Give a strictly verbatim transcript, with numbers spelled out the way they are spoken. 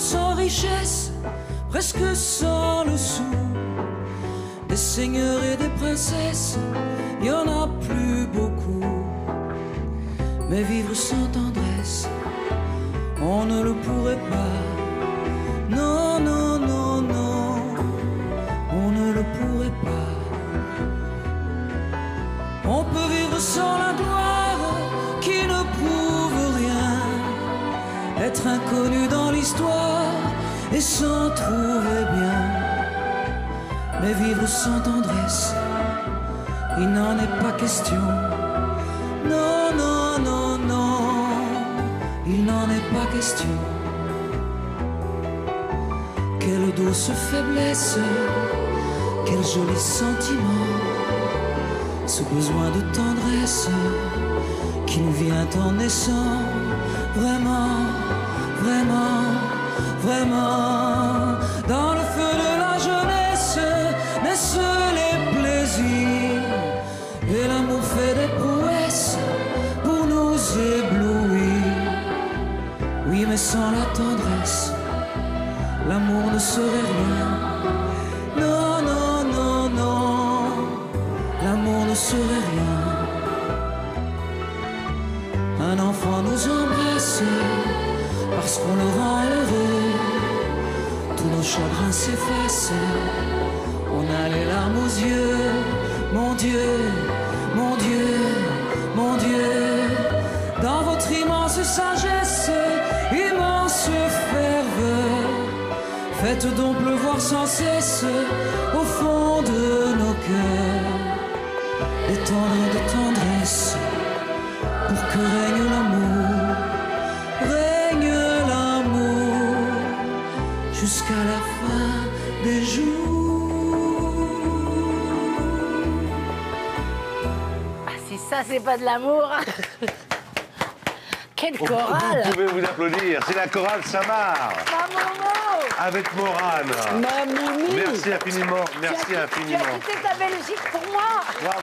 sans richesse, presque sans le sou. Des seigneurs et des princesses, il y en a plus beaucoup. Mais vivre sans tendresse, on ne le pourrait pas. Non, non, non, non, on ne le pourrait pas. On peut vivre sans la gloire qui ne prouve rien, être inconnu dans l'histoire et s'en trouver bien. Mais vivre sans tendresse, il n'en est pas question. Non, non, non, non, il n'en est pas question. Quelle douce faiblesse, quel joli sentiment, ce besoin de tendresse qui nous vient en naissant. Vraiment, vraiment, vraiment, dans le feu de la jeunesse naissent les plaisirs, et l'amour fait des prouesses pour nous éblouir. Oui, mais sans la tendresse, l'amour ne serait rien. Non, non, non, non, l'amour ne serait rien. Un enfant nous embrasse parce qu'on le rend heureux. Tous nos chagrins s'effacent, on a les larmes aux yeux. Mon Dieu, mon Dieu, mon Dieu, dans votre immense sagesse, immense ferveur, faites donc pleuvoir sans cesse au fond de nos cœurs des tendres de tendresse, pour que règne l'amour, règne l'amour jusqu'à la fin des jours. Ah, si ça, c'est pas de l'amour. Quelle chorale! Vous pouvez vous applaudir, c'est la chorale Samar. Maman! Avec Morane. Ma Mimi! Merci infiniment, merci Tu as- infiniment. Tu as quitté ta Belgique pour moi!